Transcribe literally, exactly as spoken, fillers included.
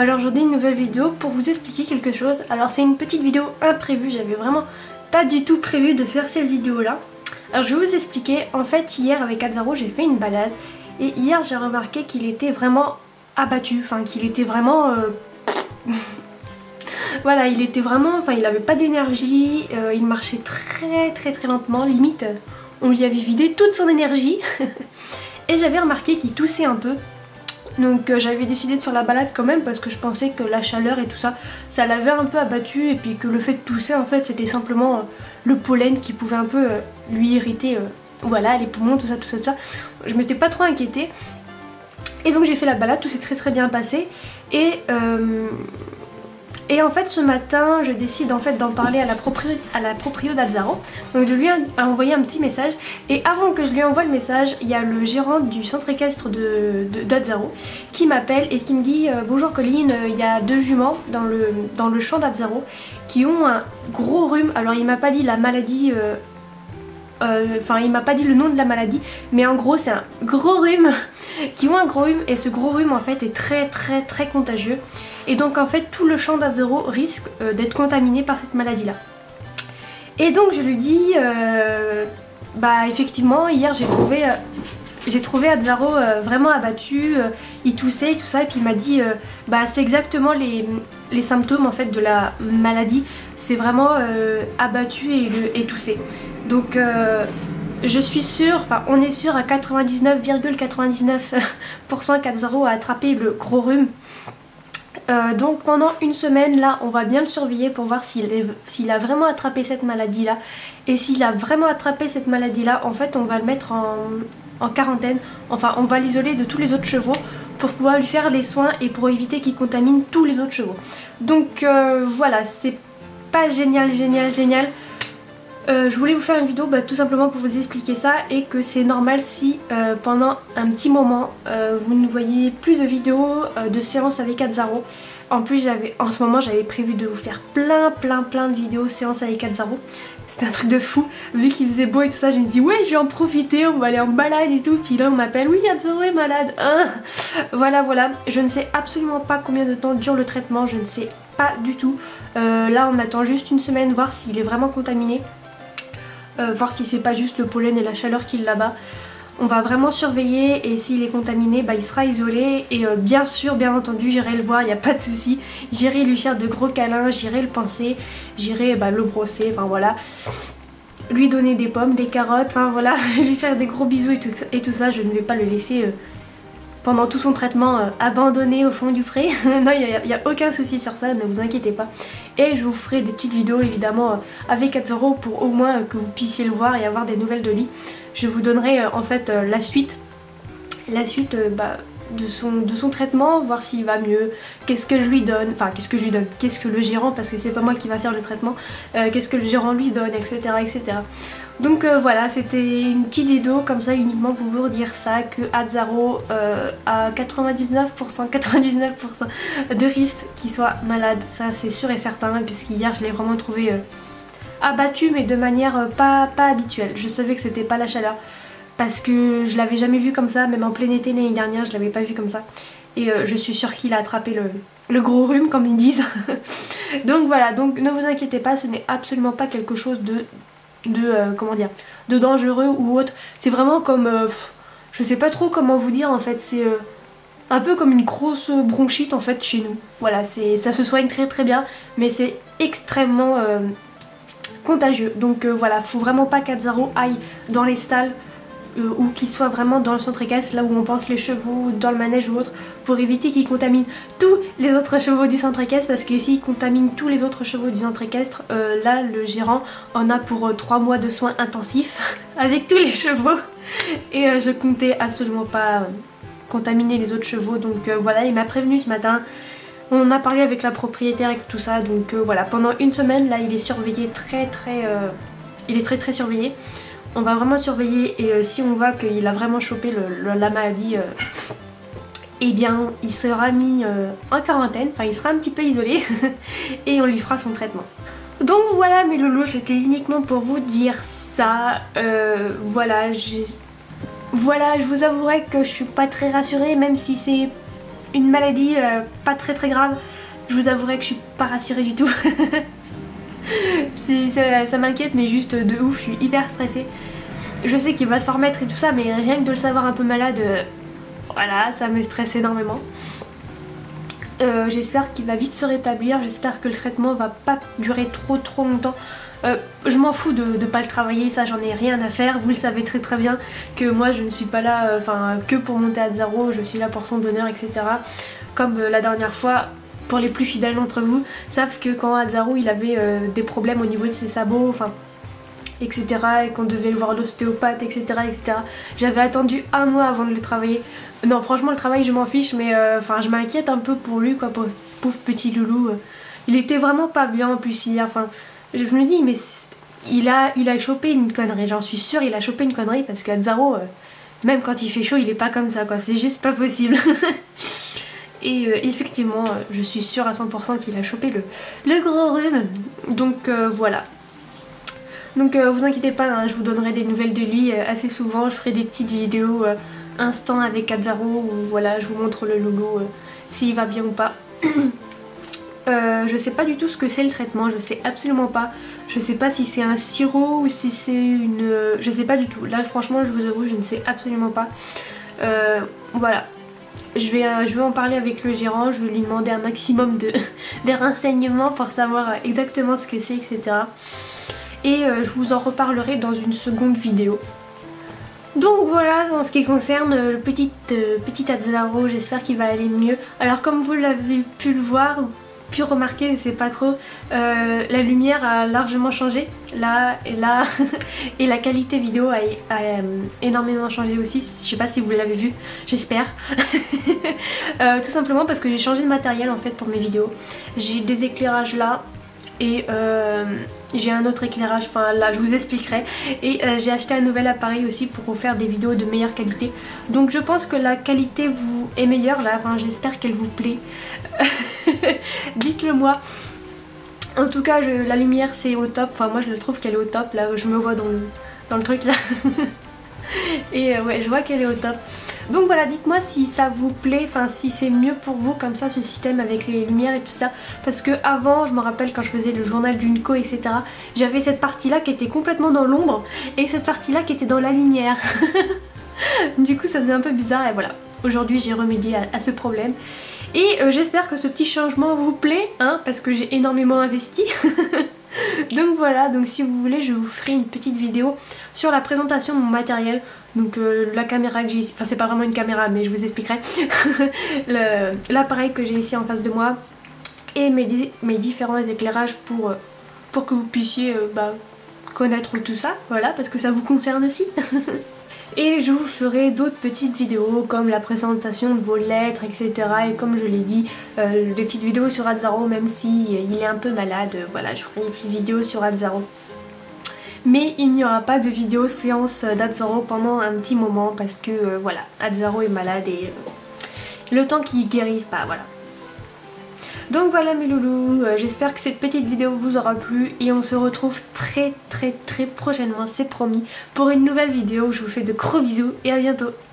Alors aujourd'hui une nouvelle vidéo pour vous expliquer quelque chose. Alors c'est une petite vidéo imprévue, j'avais vraiment pas du tout prévu de faire cette vidéo là. Alors je vais vous expliquer, en fait hier avec Azzaro j'ai fait une balade et hier j'ai remarqué qu'il était vraiment abattu, enfin qu'il était vraiment... Euh... voilà, il était vraiment, enfin il avait pas d'énergie, euh, il marchait très très très lentement, limite on lui avait vidé toute son énergie et j'avais remarqué qu'il toussait un peu. Donc euh, j'avais décidé de faire la balade quand même parce que je pensais que la chaleur et tout ça, ça l'avait un peu abattu et puis que le fait de tousser en fait c'était simplement euh, le pollen qui pouvait un peu euh, lui irriter, euh, voilà, les poumons, tout ça, tout ça, tout ça. Je m'étais pas trop inquiétée et donc j'ai fait la balade, tout s'est très très bien passé et... Euh, Et en fait ce matin je décide en fait d'en parler à la proprio, à la proprio d'Azzaro. Donc de lui envoyer un petit message. Et avant que je lui envoie le message, il y a le gérant du centre équestre de, de, d'Azzaro qui m'appelle et qui me dit euh, bonjour Colline, il y a deux juments dans le, dans le champ d'Azzaro qui ont un gros rhume. Alors il m'a pas dit la maladie... Euh, Enfin euh, il m'a pas dit le nom de la maladie, mais en gros c'est un gros rhume, qui ont un gros rhume et ce gros rhume en fait est très très très contagieux et donc en fait tout le champ d'Azzaro risque euh, d'être contaminé par cette maladie là. Et donc je lui dis euh, bah effectivement hier j'ai trouvé euh, j'ai trouvé Azzaro euh, vraiment abattu, euh, il toussait et tout ça et puis il m'a dit euh, bah c'est exactement les, les symptômes en fait de la maladie, c'est vraiment euh, abattu et, le, et toussé. Donc euh, je suis sûre, enfin on est sûr à quatre-vingt-dix-neuf virgule quatre-vingt-dix-neuf pour cent qu'Azzaro a attrapé le gros rhume. Euh, donc pendant une semaine là on va bien le surveiller pour voir s'il s'il a vraiment attrapé cette maladie là. Et s'il a vraiment attrapé cette maladie là, en fait on va le mettre en, en quarantaine. Enfin on va l'isoler de tous les autres chevaux pour pouvoir lui faire les soins et pour éviter qu'il contamine tous les autres chevaux. Donc euh, voilà, c'est pas génial génial génial. Euh, je voulais vous faire une vidéo bah, tout simplement pour vous expliquer ça et que c'est normal si euh, pendant un petit moment euh, vous ne voyez plus de vidéos euh, de séances avec Azzaro. En plus j'avais, en ce moment j'avais prévu de vous faire plein plein plein de vidéos séances avec Azzaro. C'était un truc de fou, vu qu'il faisait beau et tout ça je me dis ouais je vais en profiter, on va aller en balade et tout. Puis là on m'appelle oui Azzaro est malade, hein. Voilà voilà, je ne sais absolument pas combien de temps dure le traitement, je ne sais pas du tout. euh, Là on attend juste une semaine voir s'il est vraiment contaminé. Euh, voir si c'est pas juste le pollen et la chaleur qui l'abat. On va vraiment surveiller et s'il est contaminé bah, il sera isolé et euh, bien sûr bien entendu j'irai le voir, il n'y a pas de souci, j'irai lui faire de gros câlins, j'irai le pincer, j'irai bah, le brosser, enfin voilà, lui donner des pommes, des carottes, enfin voilà, lui faire des gros bisous et tout, et tout ça. Je ne vais pas le laisser euh, pendant tout son traitement euh, abandonné au fond du pré. Non, il n'y a, a aucun souci sur ça, ne vous inquiétez pas. Et je vous ferai des petites vidéos évidemment euh, avec Azzaro pour au moins euh, que vous puissiez le voir et avoir des nouvelles de lui. Je vous donnerai euh, en fait euh, la suite, la suite euh, bah, de, son, de son traitement, voir s'il va mieux, qu'est-ce que je lui donne, enfin qu'est-ce que je lui donne, qu'est-ce que le gérant, parce que c'est pas moi qui va faire le traitement, euh, qu'est-ce que le gérant lui donne, et cetera et cetera. Donc euh, voilà, c'était une petite vidéo comme ça uniquement pour vous dire ça, que Azzaro euh, a quatre-vingt-dix-neuf pour cent quatre-vingt-dix-neuf pour cent de risque qu'il soit malade, ça c'est sûr et certain, puisqu'hier je l'ai vraiment trouvé euh, abattu mais de manière euh, pas, pas habituelle. Je savais que c'était pas la chaleur parce que je l'avais jamais vu comme ça, même en plein été l'année dernière je l'avais pas vu comme ça. Et euh, je suis sûre qu'il a attrapé le, le gros rhume comme ils disent. Donc voilà, donc ne vous inquiétez pas, ce n'est absolument pas quelque chose de... de euh, comment dire, de dangereux ou autre. C'est vraiment comme euh, je sais pas trop comment vous dire en fait, c'est euh, un peu comme une grosse bronchite en fait chez nous. Voilà, c'est ça se soigne très très bien mais c'est extrêmement euh, contagieux. Donc euh, voilà, faut vraiment pas qu'Azzaro aille dans les stalles euh, ou qu'il soit vraiment dans le centre équestre, là où on pense les chevaux, dans le manège ou autre, pour éviter qu'il contamine tous les autres chevaux du centre équestre, parce que s'il contamine tous les autres chevaux du centre équestre, euh, là le gérant en a pour euh, trois mois de soins intensifs avec tous les chevaux et euh, je comptais absolument pas euh, contaminer les autres chevaux. Donc euh, voilà, il m'a prévenu ce matin, on a parlé avec la propriétaire et tout ça. Donc euh, voilà, pendant une semaine là il est surveillé très très euh, il est très très surveillé. On va vraiment surveiller et euh, si on voit qu'il a vraiment chopé le, le, la maladie, euh, eh bien il sera mis euh, en quarantaine, enfin il sera un petit peu isolé et on lui fera son traitement. Donc voilà mes loulous, c'était uniquement pour vous dire ça. Euh, voilà, j'ai... voilà, je vous avouerai que je suis pas très rassurée, même si c'est une maladie euh, pas très très grave, je vous avouerai que je suis pas rassurée du tout. ça ça m'inquiète mais juste de ouf, je suis hyper stressée. Je sais qu'il va s'en remettre et tout ça, mais rien que de le savoir un peu malade, euh, voilà, ça me stresse énormément. Euh, j'espère qu'il va vite se rétablir, j'espère que le traitement va pas durer trop trop longtemps. Euh, je m'en fous de ne pas le travailler, ça j'en ai rien à faire, vous le savez très très bien que moi je ne suis pas là enfin euh, que pour monter à zéro, je suis là pour son bonheur, et cetera. Comme euh, la dernière fois, pour les plus fidèles d'entre vous, savent que quand Azzaro il avait euh, des problèmes au niveau de ses sabots, enfin et cetera, et qu'on devait le voir l'ostéopathe, et cetera, et cetera. J'avais attendu un mois avant de le travailler. Non, franchement, le travail, je m'en fiche, mais enfin, euh, je m'inquiète un peu pour lui, quoi, pour pauvre petit loulou. Il était vraiment pas bien en plus hier. Enfin, je me dis, mais il a, il a chopé une connerie. J'en suis sûre, il a chopé une connerie parce qu'Azzaro, euh, même quand il fait chaud, il est pas comme ça, quoi. C'est juste pas possible. Et euh, effectivement, euh, je suis sûre à cent pour cent qu'il a chopé le, le gros rhume. Donc euh, voilà. Donc euh, vous inquiétez pas, hein, je vous donnerai des nouvelles de lui euh, assez souvent. Je ferai des petites vidéos euh, instant avec Azzaro où voilà, je vous montre le loulou euh, s'il va bien ou pas. euh, je sais pas du tout ce que c'est le traitement, je sais absolument pas. Je sais pas si c'est un sirop ou si c'est une... Euh, je sais pas du tout. Là franchement je vous avoue, je ne sais absolument pas. Euh, voilà. Je vais, euh, je vais en parler avec le gérant, je vais lui demander un maximum de, de renseignements pour savoir exactement ce que c'est, et cetera. Et euh, je vous en reparlerai dans une seconde vidéo. Donc voilà, en ce qui concerne le petit, euh, petit Azzaro, j'espère qu'il va aller mieux. Alors comme vous l'avez pu le voir, pu remarquer, je sais pas trop, euh, la lumière a largement changé, là et là, et la qualité vidéo a, a euh, énormément changé aussi, je sais pas si vous l'avez vu, j'espère. euh, tout simplement parce que j'ai changé de matériel en fait pour mes vidéos. J'ai des éclairages là, et euh, j'ai un autre éclairage, enfin là je vous expliquerai, et euh, j'ai acheté un nouvel appareil aussi pour vous faire des vidéos de meilleure qualité. Donc je pense que la qualité vous est meilleure là, enfin j'espère qu'elle vous plaît. Dites-le moi. En tout cas je, la lumière c'est au top, enfin moi je le trouve qu'elle est au top, là je me vois dans le, dans le truc là. Et euh, ouais je vois qu'elle est au top. Donc voilà, dites-moi si ça vous plaît, enfin si c'est mieux pour vous comme ça ce système avec les lumières et tout ça. Parce que avant, je me rappelle quand je faisais le journal d'une co, et cetera, j'avais cette partie là qui était complètement dans l'ombre et cette partie là qui était dans la lumière. Du coup ça faisait un peu bizarre et voilà. Aujourd'hui j'ai remédié à, à ce problème. Et euh, j'espère que ce petit changement vous plaît, hein, parce que j'ai énormément investi. Donc voilà, donc si vous voulez je vous ferai une petite vidéo sur la présentation de mon matériel. Donc euh, la caméra que j'ai ici, enfin c'est pas vraiment une caméra mais je vous expliquerai. L'appareil que j'ai ici en face de moi et mes, mes différents éclairages pour, euh, pour que vous puissiez euh, bah, connaître tout ça, voilà, parce que ça vous concerne aussi. Et je vous ferai d'autres petites vidéos comme la présentation de vos lettres, et cetera. Et comme je l'ai dit, euh, des petites vidéos sur Azzaro, même si il est un peu malade, euh, voilà, je ferai des petites vidéos sur Azzaro. Mais il n'y aura pas de vidéo séance d'Azzaro pendant un petit moment parce que euh, voilà, Azzaro est malade et euh, le temps qu'il guérisse, bah voilà. Donc voilà mes loulous, euh, j'espère que cette petite vidéo vous aura plu et on se retrouve très très très prochainement, c'est promis, pour une nouvelle vidéo. Je vous fais de gros bisous et à bientôt.